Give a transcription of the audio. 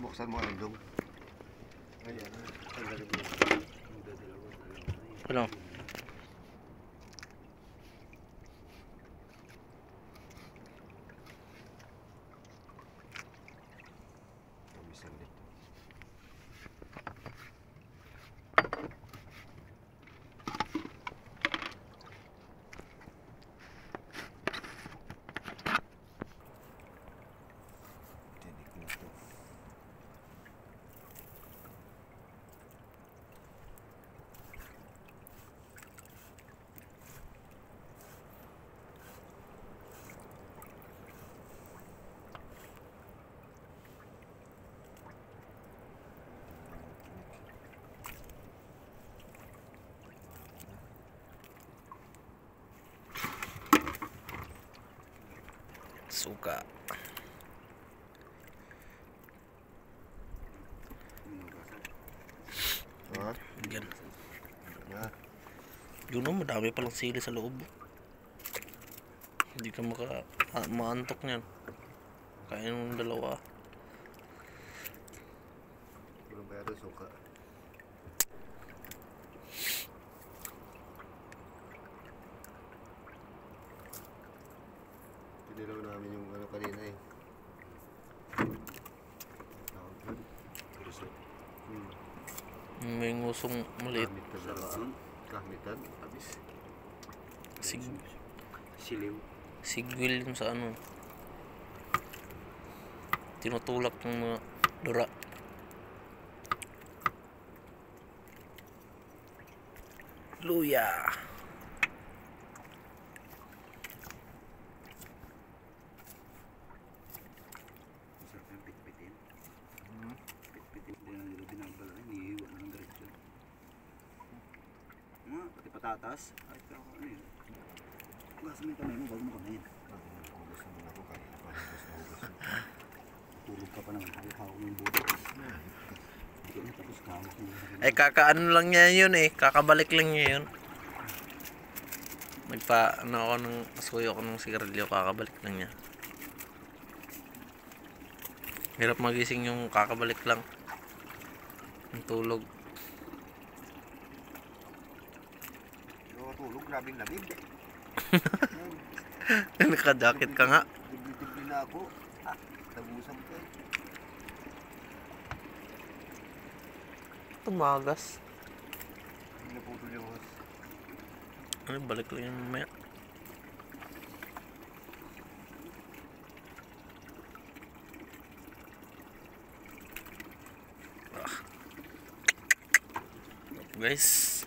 Buksan mo ang dog. Ayan. Tanggalin mo. Ano? Pamisan dito. Tinik na to. Suka. Ha? Yan. Ha? Yun o, madami palang sili sa loob. Hindi ka maantok niyan. Kain ng dalawa. Walang bayado suka. Pinilaw namin yung ano kanina eh. Tawag yun. Puso. May ngusong maliit. Kahmitan na ba? Kahmitan? Abis. Siliw. Sigwil yun sa ano. Tinutulak ng mga dura. Luya. Masarap yung pitpitin. Pitpitin din na nila binabala. Hinihiwa na ng diretso. Pati patatas. Ay, pero ano yun? Hugasan mo yung kamay mo bago mo kamayin. Hugas naman ako kaya. Hugas na hugas. Tulog ka pa naman. Hawak mo yung buto. Hindi na tapos hawak mo. Ay kakaano lang niya yun eh. Kakabalik lang niya yun. Ano ako ng suyo ko ng sigarilyo. Kakabalik lang niya. Hirap magising yung kakabalik lang. Ang tulog. Yung tulog, grabing lamig. Naka-jacket ka nga. Tibli-tibli na ako. Nagusap ka. Tumagas. Hindi na putol yung hose. Ano, balik lang yung mamaya. Guys.